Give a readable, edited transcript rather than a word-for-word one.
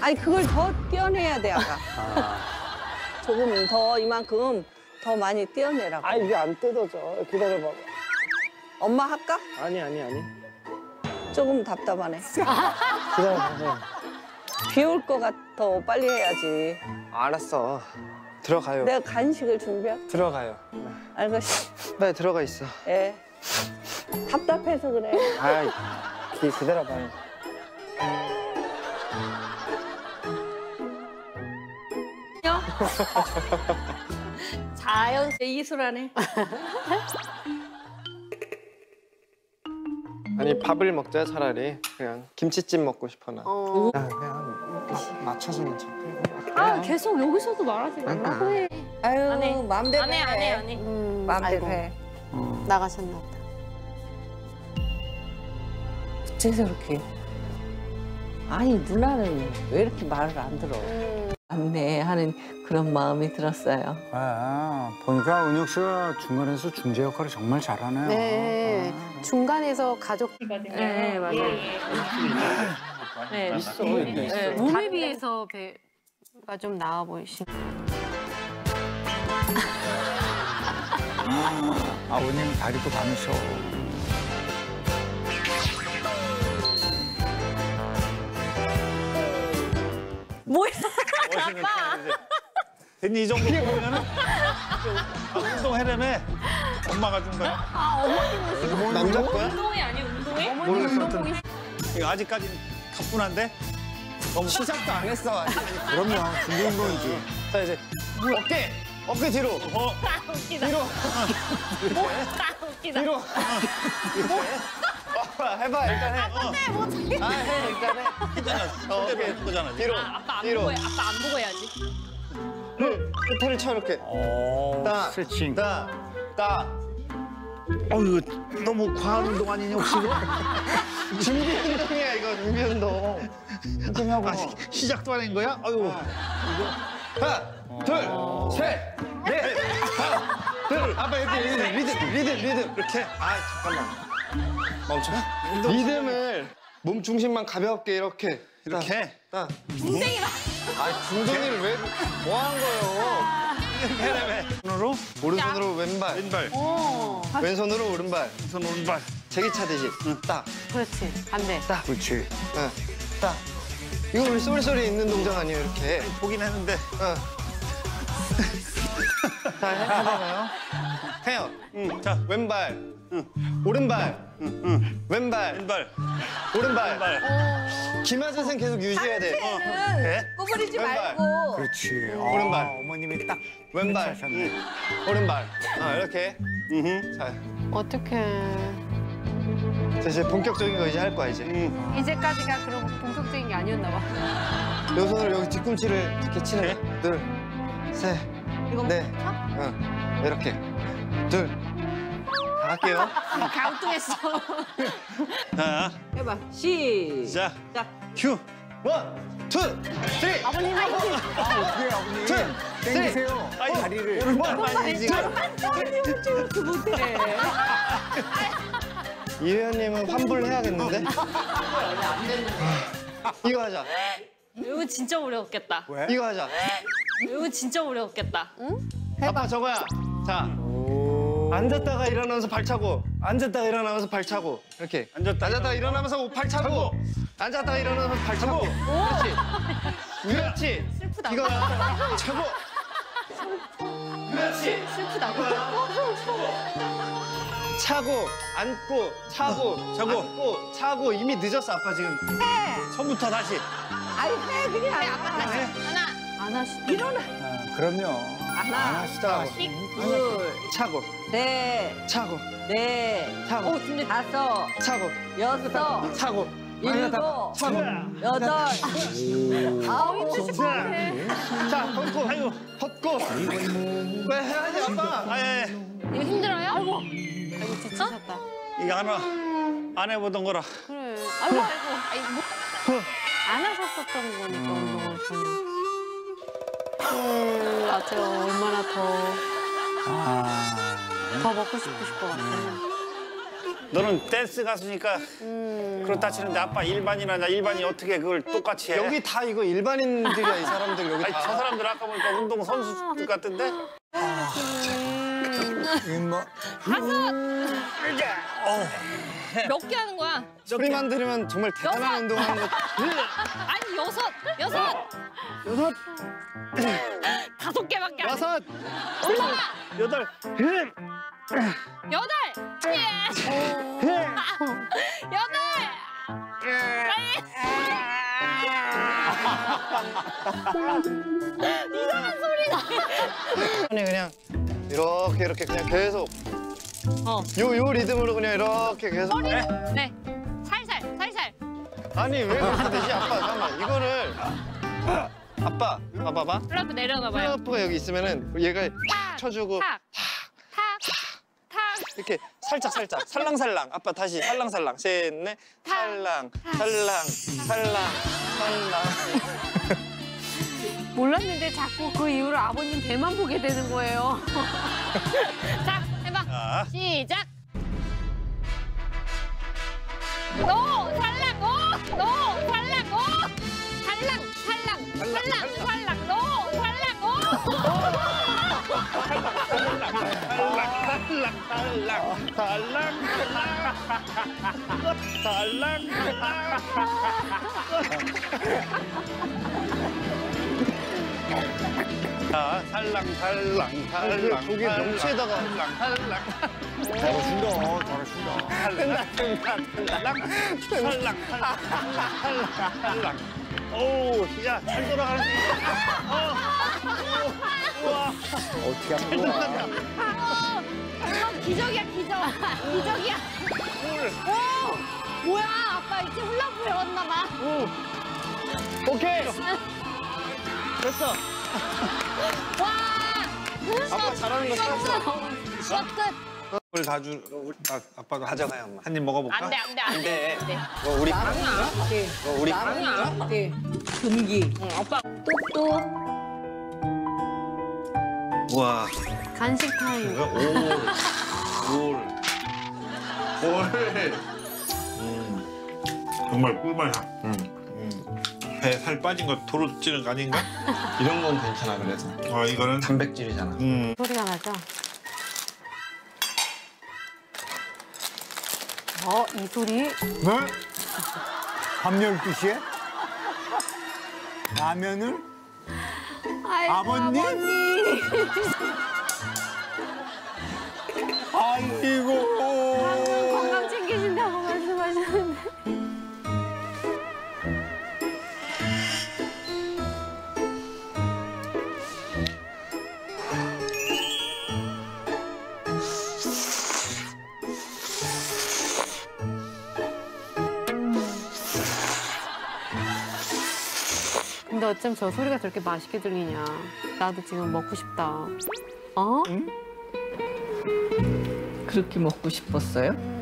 아니 그걸 더 떼어내야 돼 아까. 조금 더 이만큼 더 많이 떼어내라고. 아 이게 안 뜯어져. 기다려봐. 엄마 할까? 아니. 조금 답답하네. 기다려봐. 비 올 것 같아. 빨리 해야지. 알았어. 들어가요. 내가 간식을 준비할게. 들어가요. 알겠어. 빨리 들어가 있어. 예. 답답해서 그래. 아이, 기다려봐요. 자연 이술하네. 아니 밥을 먹자 차라리. 그냥 김치찜 먹고 싶어 나. 그냥 맞춰주면 참. 아 계속 여기서도 말하지 말라고 해. 아유 안 해. 마음대로 안 해, 안 해, 안 해. 마음대로 아이고. 해. 나가셨나 보다. 어째서 이렇게. 아니 누나는 왜 이렇게 말을 안 들어. 안내 하는 그런 마음이 들었어요. 아, 보니까 은혁 씨가 중간에서 중재 역할을 정말 잘하네요. 네. 중간에서 가족. 네, 맞아요. 네, 있어. 네, 몸에 비해서 배가 좀 나아 보이시. 아버님 다리도 감으셔. 뭐야? 괜히 이 정도 보면은 운동해라며 엄마가 준 거야. 남자 거야? 운동회 아니에요, 운동회? 모르겠어. 이거 아직까지는 가뿐한데. 너무 시작도 안 했어. 아직. 그럼요. 중재 운동이지. 자 이제 어깨 뒤로. 웃기다. 뒤로. 웃기다. 뒤로. 해봐 일단 해. 해 일단 해. 했잖아. 그대로 했던 거잖아. 뒤로. 아빠 안 뒤로. 보고 해. 아빠 안 보고 해야지. 끝을 쳐 이렇게. 따. 스트레칭. 따. 이거 너무 과한 운동 아니냐 혹시 이거? 준비 운동이야 이거 준비 운동. 좀 하고. 시작도 안 한 거야? 아유. 하나, 둘, 셋, 넷, 하나, 둘. 아빠 이렇게 리듬. 이렇게. 아 잠깐만. 멈춰. 리듬을 몸 중심만 가볍게 이렇게. 따. 웅덩이라. 아 궁둥이를 왜 뭐 하는 거예요? 해라며. 손으로 오른손으로 왼발, 왼발, 왼손으로 오른발. 손 오른발. 제기 차듯이. 딱. 그렇지. 반대. 그렇지. 응. 딱. 이거 우리 쏘리쏘리 있는 동작 아니에요 이렇게? 보긴 했는데. 응. 자 해봐요. 해요. 자, 왼발. 오른발. 왼발. 왼발, 오른발. 왼발. 기마자세 계속 유지해야 돼. 네? 구부리지 왼발. 말고. 그렇지. 오른발. 어머님이 딱 왼발. 하셨네. 오른발. 이렇게. 자, 어떡해. 자, 이제 본격적인 거 이제 할 거야 이제. 이제까지가 그런 본격적인 게 아니었나 봐. 요 손으로 여기 뒤꿈치를 이렇게 치는 거. 둘, 셋, 넷. 응. 이렇게. 둘. 다 할게요. 갸우뚱했어. 자, 해봐. 시작. 자, 큐. 원, 투, 쓰리. 아버님 화이팅! 어떻게 아버님. 땡기세요. 다리를. 오른발 많이 지금. 이렇게 못해. 이 회원님은 환불해야겠는데? 이거 하자. 이거 진짜 어려웠겠다. 왜? 이거 하자. 이거 진짜 어려웠겠다. 아빠 저거야. 자. 앉았다가 일어나면서 발 차고, 앉았다가 일어나면서 발 차고, 이렇게. 앉았다가 일어나면서 발 차고, 앉았다가 일어나면서 발 차고. 그렇지. 슬프다. 이거 차고. 그렇지. 슬프다. 차고, 앉고, 차고, 차고. 앉고, 차고. 이미 늦었어, 아빠 지금. 처음부터 다시. 아니 해 그냥. 아빠 다시. 하나. 안 하시. 일어나. 그럼요. 하나, 안 하시다. 둘, 차고, 셋, 차고, 넷, 차고, 근데 다섯, 차고, 여섯, 차고. 일곱, 차고. 여덟, 아홉. 자, 벗고. 아이고. 벗고. 왜 해야지, 아빠? 아예 이거 힘들어요? 아이고. 아이고 지치셨다. 이거 하나 안 해보던 거라. 그래. 아이고. 아이고. 뭐. 안 하셨었던 거니까 운동을 전혀. 맞아요. 얼마나 더 아. 먹고 싶으실 것 같아요. 너는 댄스 가수니까 그렇다 치는데 아빠 일반인이나 일반인이 어떻게 그걸 똑같이 해? 여기 다 이거 일반인들이야, 이 사람들 여기 아니, 다. 저 사람들 아까 보니까 운동 선수들 같은데? 뭐 몇 개 하는 거야? 소리만 들으면 정말 대단한 운동하는 거. 아니, 여섯! 5 개밖에 안 해. 6, 올라가! 8, 8! 예! 8! 이상한 소리가. 아니 그냥 이렇게 그냥 계속 어. 요 리듬으로 그냥 이렇게 계속. 네. 살살. 아니 왜 그렇게 되지? 아빠 잠깐만 이거를 아빠 봐봐. 플라프 내려놔봐요. 플라프가 여기 있으면은 얘가 탁! 쳐주고 탁! 이렇게 살짝 살랑살랑. 아빠 다시 살랑살랑. 셋, 넷. 살랑. 몰랐는데 자꾸 그 이후로 아버님 배만 보게 되는 거예요. 자, 해봐. 자, 시작. 오! 살랑! 오! 살랑! 오! 살랑! 오! 살랑! 오! 자, 살랑. 저기 명치에다가 잘하신다. 살랑. 오, 야, 잘 돌아가는 어떻게 하는 거야? 기적이야. 오! 뭐야? 아빠 이제 훌라후 배웠나 봐. 오케이. 됐어. 와! 아빠 잘하는 거 찾았어. 끝. 걸 다 주. 아빠가 가져가요, 엄마. 한 입 먹어볼까? 안 돼. 우리 우리 금기. 오빠. 똑똑. 우와. 간식 타임. 올. 정말 꿀맛이야. 배 살 빠진 거 도로 찌는 거 아닌가? 이런 건 괜찮아 그래서. 이거는 단백질이잖아. 소리가 나죠? 이 소리. 네? 밤 12시에? 라면을? 아버님? 아이고. 건강 챙기신다고 말씀하셨는데. 근데 어쩜 저 소리가 저렇게 맛있게 들리냐. 나도 지금 먹고 싶다. 어? 그렇게 먹고 싶었어요?